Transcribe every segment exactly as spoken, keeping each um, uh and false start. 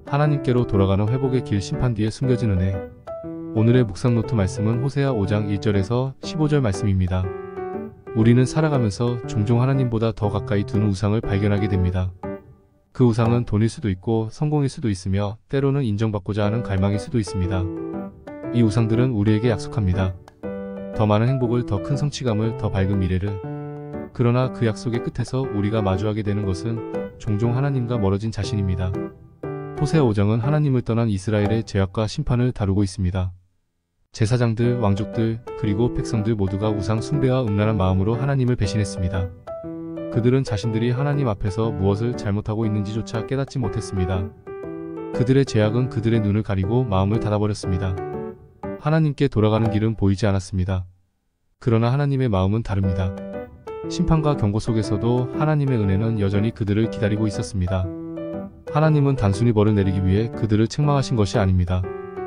하나님께로 돌아가는 회복의 길 심판 뒤에 숨겨진 은혜. 오늘의 묵상노트 말씀은 호세아 오 장 일 절에서 십오 절 말씀입니다. 우리는 살아가면서 종종 하나님보다 더 가까이 두는 우상을 발견하게 됩니다. 그 우상은 돈일 수도 있고 성공일 수도 있으며 때로는 인정받고자 하는 갈망일 수도 있습니다. 이 우상들은 우리에게 약속합니다. 더 많은 행복을, 더 큰 성취감을, 더 밝은 미래를. 그러나 그 약속의 끝에서 우리가 마주하게 되는 것은 종종 하나님과 멀어진 자신입니다. 호세아 오 장은 하나님을 떠난 이스라엘의 죄악과 심판을 다루고 있습니다. 제사장들, 왕족들, 그리고 백성들 모두가 우상 숭배와 음란한 마음으로 하나님을 배신했습니다. 그들은 자신들이 하나님 앞에서 무엇을 잘못하고 있는지조차 깨닫지 못했습니다. 그들의 죄악은 그들의 눈을 가리고 마음을 닫아버렸습니다. 하나님께 돌아가는 길은 보이지 않았습니다. 그러나 하나님의 마음은 다릅니다. 심판과 경고 속에서도 하나님의 은혜는 여전히 그들을 기다리고 있었습니다. 하나님은 단순히 벌을 내리기 위해 그들을 책망하신 것이 아닙니다.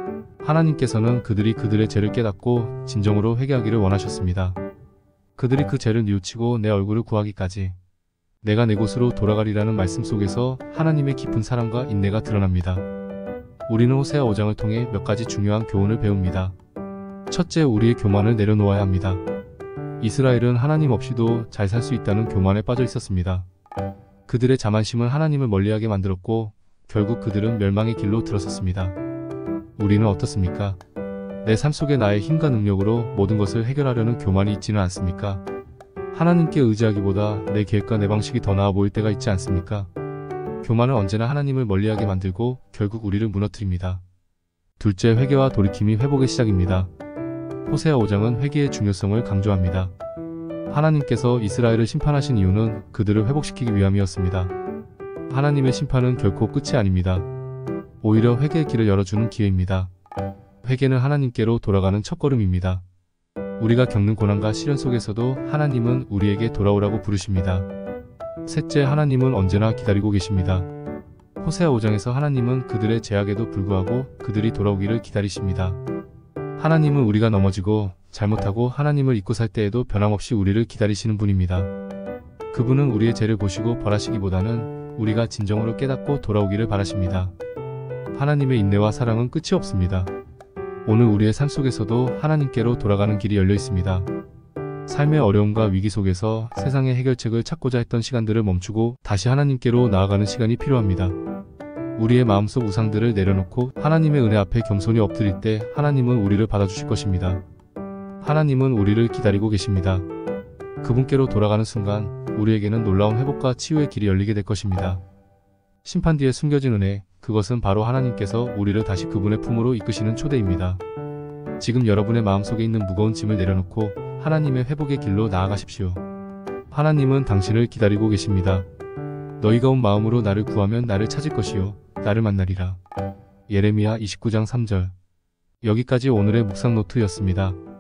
하나님께서는 그들이 그들의 죄를 깨닫고 진정으로 회개하기를 원하셨습니다. 그들이 그 죄를 뉘우치고 내 얼굴을 구하기까지 내가 내 곳으로 돌아가리라는 말씀 속에서 하나님의 깊은 사랑과 인내가 드러납니다. 우리는 호세아 오 장을 통해 몇 가지 중요한 교훈을 배웁니다. 첫째, 우리의 교만을 내려놓아야 합니다. 이스라엘은 하나님 없이도 잘 살 수 있다는 교만에 빠져 있었습니다. 그들의 자만심은 하나님을 멀리하게 만들었고 결국 그들은 멸망의 길로 들어섰습니다. 우리는 어떻습니까? 내 삶 속에 나의 힘과 능력으로 모든 것을 해결하려는 교만이 있지는 않습니까? 하나님께 의지하기보다 내 계획과 내 방식이 더 나아 보일 때가 있지 않습니까? 교만은 언제나 하나님을 멀리하게 만들고 결국 우리를 무너뜨립니다. 둘째, 회개와 돌이킴이 회복의 시작입니다. 호세아 오 장은 회개의 중요성을 강조합니다. 하나님께서 이스라엘을 심판하신 이유는 그들을 회복시키기 위함이었습니다. 하나님의 심판은 결코 끝이 아닙니다. 오히려 회개의 길을 열어주는 기회입니다. 회개는 하나님께로 돌아가는 첫걸음입니다. 우리가 겪는 고난과 시련 속에서도 하나님은 우리에게 돌아오라고 부르십니다. 셋째, 하나님은 언제나 기다리고 계십니다. 호세아 오 장에서 하나님은 그들의 죄악에도 불구하고 그들이 돌아오기를 기다리십니다. 하나님은 우리가 넘어지고 잘못하고 하나님을 잊고 살 때에도 변함없이 우리를 기다리시는 분입니다. 그분은 우리의 죄를 보시고 벌하시기보다는 우리가 진정으로 깨닫고 돌아오기를 바라십니다. 하나님의 인내와 사랑은 끝이 없습니다. 오늘 우리의 삶 속에서도 하나님께로 돌아가는 길이 열려 있습니다. 삶의 어려움과 위기 속에서 세상의 해결책을 찾고자 했던 시간들을 멈추고 다시 하나님께로 나아가는 시간이 필요합니다. 우리의 마음속 우상들을 내려놓고 하나님의 은혜 앞에 겸손히 엎드릴 때 하나님은 우리를 받아주실 것입니다. 하나님은 우리를 기다리고 계십니다. 그분께로 돌아가는 순간 우리에게는 놀라운 회복과 치유의 길이 열리게 될 것입니다. 심판 뒤에 숨겨진 은혜, 그것은 바로 하나님께서 우리를 다시 그분의 품으로 이끄시는 초대입니다. 지금 여러분의 마음속에 있는 무거운 짐을 내려놓고 하나님의 회복의 길로 나아가십시오. 하나님은 당신을 기다리고 계십니다. 너희가 온 마음으로 나를 구하면 나를 찾을 것이요 나를 만나리라. 예레미야 이십구 장 삼 절. 여기까지 오늘의 묵상노트였습니다.